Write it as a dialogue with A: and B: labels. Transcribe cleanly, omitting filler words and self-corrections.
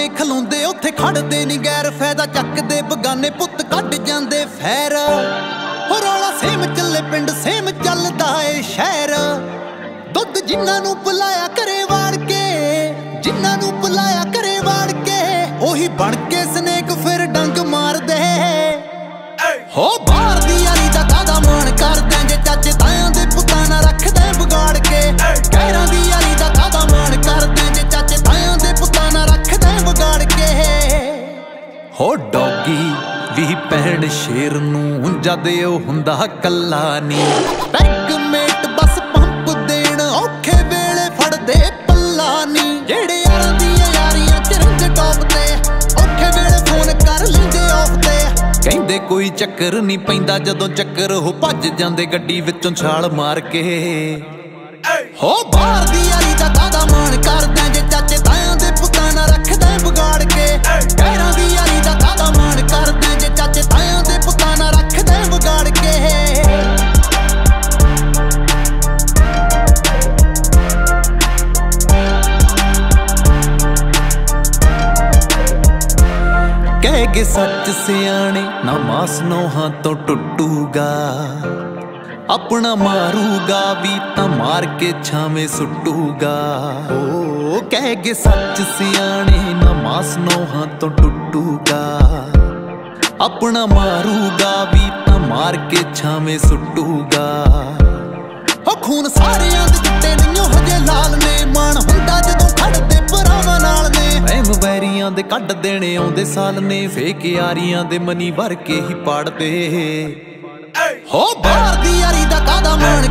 A: ਨੇ ਖਲੋਂਦੇ ਉੱਥੇ ਖੜਦੇ ਨੀ ਗੈਰ ਫਾਇਦਾ ਚੱਕਦੇ ਬਗਾਨੇ ਪੁੱਤ ਕੱਢ ਜਾਂਦੇ ਫੈਰ ਹੋ ਰੌਲਾ ਸੇਮ ਚੱਲੇ ਪਿੰਡ ਸੇਮ ਚੱਲਦਾ ਏ ਸ਼ਹਿਰ ਦੁੱਧ ਜਿਨ੍ਹਾਂ ਨੂੰ ਬੁਲਾਇਆ ਘਰੇ ਵਾੜ ਕੇ ਜਿਨ੍ਹਾਂ ਨੂੰ ਬੁਲਾਇਆ ਘਰੇ ਵਾੜ ਕੇ ਉਹੀ ਬਣ ਕੇ ਸਨੇਕ ਫਿਰ ਡੰਗ ਮਾਰਦੇ ਹੋ ਬਾਹਰ ਦੀ ਯਾਰੀ ਦਾ ਕਾਦਾ ਮਾਣ ਕਰਦੇ ਜੇ ਚਾਚੇ ਤਾਇਆਂ ਦੇ ਪੁੱਤਾਂ ਨਾਲ ਰੱਖਦੇ ਵਿਗਾੜ ਕੇ ਗੈਰਾਂ ਦੀ ਯਾਰੀ ਦਾ ਕਾਦਾ ਮਾਣ ਕਰਦੇ ਜੇ ਚਾਚੇ ਤਾਇਆਂ ਦੇ ਪੁੱਤਾਂ ਨਾਲ ਰੱਖਦੇ ਵਿਗਾੜ ਕੇ ਹੋ ਡੌਗੀ ਵੀ ਭੈਣ ਸ਼ੇਰ ਨੂੰ ਜਦ ਉਹ ਹੁੰਦਾ ਕੱਲਾ ਨੀ ਬੈਂਕਮੇਟ ਬਸ ਪੰਪ ਦੇਣ ਔਖੇ ਵੇਲੇ ਫੜਦੇ ਪੱਲਾ ਨੀ ਜਿਹੜੇ ਯਾਰਾਂ ਦੀਆਂ ਯਾਰੀਆਂ ਚਰੰਜ ਟੌਪ ਤੇ ਔਖੇ ਵੇਲੇ ਫੋਨ ਕਰ ਲੈਂਦੇ ਆਫ ਤੇ ਕਹਿੰਦੇ ਕੋਈ ਚੱਕਰ ਨਹੀਂ ਪੈਂਦਾ ਜਦੋਂ ਚੱਕਰ ਉਹ ਭੱਜ ਜਾਂਦੇ ਗੱਡੀ ਵਿੱਚੋਂ ਛਾਲ ਮਾਰ ਕੇ ਹੋ ਬਾਹਰ ਦੀ ਯਾਰੀ ਦਾ ਕਾਦਾ ਮਾਣ ਕਰਦੇ ਜੇ ਚਾਚੇ ਤਾਇਆਂ ਦੇ ਪੁੱਤਾਂ ਨਾਲ ਰੱਖਦੇ ਵਿਗਾੜ ਕੇ ਗੈਰਾਂ ਦੀ ਯਾਰੀ ਦਾ ਕਾਦਾ ਮਾਣ ਕਰਦੇ ਜੇ ਚਾਚੇ ਤਾਇਆਂ ਦੇ ਪੁੱਤਾਂ ਨਾਲ ਰੱਖਦੇ ਵਿਗਾੜ ਕੇ ਕਹਿ ਗਏ ਸੱਚ ਸਿਆਣੇ ਨਾ ਮਾਸ ਨੋਹਾਂ ਤੋਂ ਟੁੱਟੂਗਾ ਆਪਣਾ ਮਾਰੂਗਾ ਵੀ ਤਾਂ ਮਾਰ ਕੇ ਛਾਵੇਂ ਸੁੱਟੂਗਾ ਓ ਕਹਿ ਗਏ ਸੱਚ ਸਿਆਣੇ ਨਾ ਮਾਸ ਨੋਹਾਂ ਤੋਂ ਟੁੱਟੂਗਾ ਆਪਣਾ ਮਾਰੂਗਾ ਵੀ ਤਾਂ ਮਾਰ ਕੇ ਛਾਵੇਂ ਸੁੱਟੂਗਾ ਹੋ ਖੂਨ ਸਾਰਿਆਂ ਦੇ ਚਿੱਟੇ ਨਹੀਂਓ ਹਜੇ ਲਾਲ ਨੇ ਮਾਣ ਹੁੰਦਾ ਜਦੋਂ ਖੜਦੇ ਭਰਾਵਾਂ ਨਾਲ ਨੇ ਵਹਿਮ ਵੈਰੀਆਂ ਦੇ ਕੱਢ ਦੇਣੇ ਆਉਂਦੇ ਸਾਲ ਨੇ ਫੇਕ ਯਾਰੀਆਂ ਦੇ ਮਨੀ ਭਰ ਕੇ ਹੀ ਪਾੜਦੇ ਹੋ ਬਾਹਰ ਦੀ ਯਾਰੀ ਦਾ ਕਾਦਾ ਮਾਣ